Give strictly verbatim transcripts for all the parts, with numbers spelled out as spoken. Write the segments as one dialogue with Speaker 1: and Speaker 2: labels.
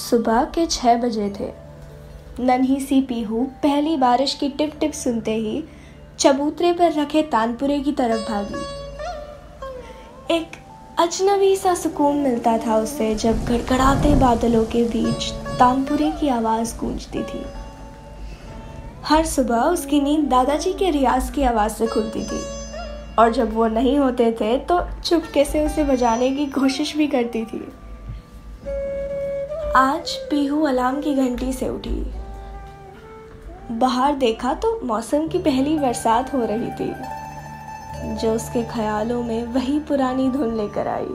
Speaker 1: सुबह के छह बजे थे। नन्ही सी पीहू पहली बारिश की टिप टिप सुनते ही चबूतरे पर रखे तानपुरे की तरफ भागी। एक अजनबी सा सुकून मिलता था उसे जब गड़गड़ाते बादलों के बीच तानपुरे की आवाज़ गूंजती थी। हर सुबह उसकी नींद दादाजी के रियाज की आवाज़ से खुलती थी और जब वो नहीं होते थे तो चुपके से उसे बजाने की कोशिश भी करती थी। आज पीहू अलार्म की घंटी से उठी। बाहर देखा तो मौसम की पहली बरसात हो रही थी जो उसके ख्यालों में वही पुरानी धुन लेकर आई।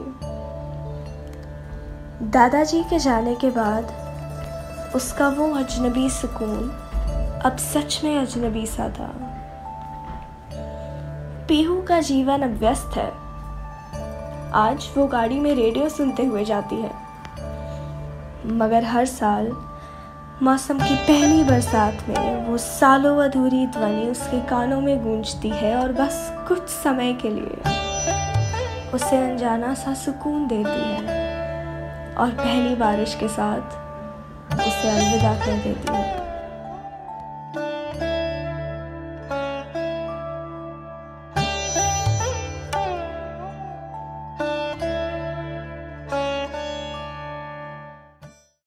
Speaker 1: दादाजी के जाने के बाद उसका वो अजनबी सुकून अब सच में अजनबी सा था। पीहू का जीवन अब व्यस्त है। आज वो गाड़ी में रेडियो सुनते हुए जाती है, मगर हर साल मौसम की पहली बरसात में वो सालों अधूरी ध्वनि उसके कानों में गूंजती है और बस कुछ समय के लिए उसे अनजाना सा सुकून देती है और पहली बारिश के साथ उसे अलविदा कर देती है।